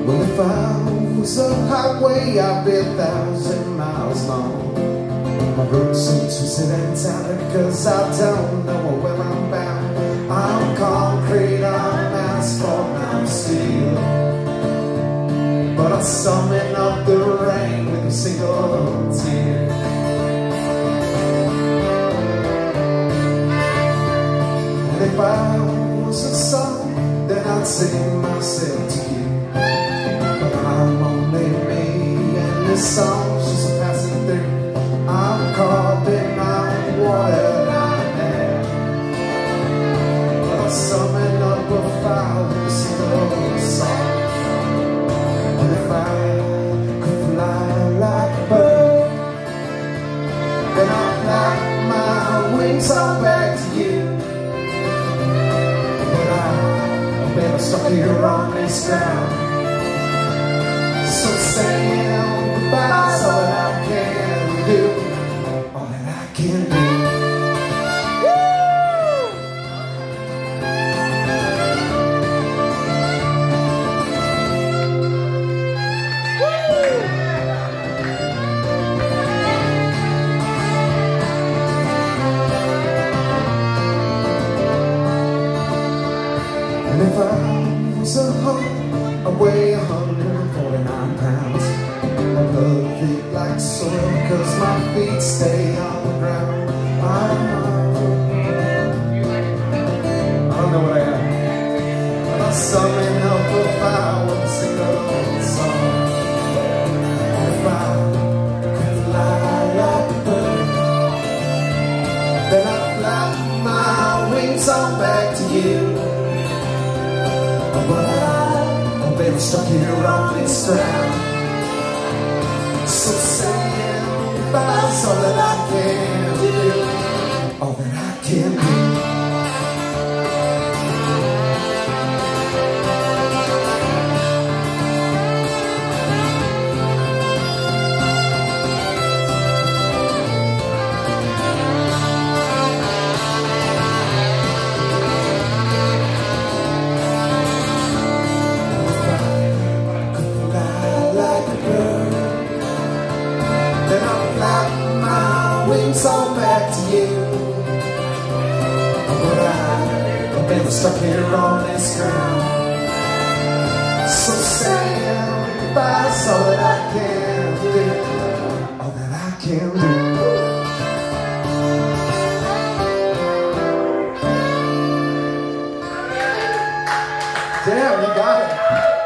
Well, if I was a highway, I'd be 1,000 miles long. My road's so twisted and tattered, 'cause I don't know where I'm bound. I'm concrete, I'm asphalt, I'm steel, but I summon up the rain with a single tear. And if I was a song, then I'd sing myself to you. But I'm only me, and this song's just passing through. I'm carbon, I'm water, I'm air, but I summon up a fire with a single song. And if I could fly like a bird, then I'd fly my wings all back to you. But I've been stuck here on this ground, so saying goodbye's all that I can do, all that I can do. And if I was a hawk, I weigh 149 pounds. My blood thick like soil, 'cause my feet stay on the ground. I don't know what I am, but I summon up a fire with a single song. And if I could fly like a bird, then I'd flap my wings on back to you. But I've been stuck here on this ground, so saying goodbye's all that I can do, all that I can do. Wings all back to you. But I've been stuck here on this ground, so saying goodbye's all that I can do, all that I can do. Damn, you got it.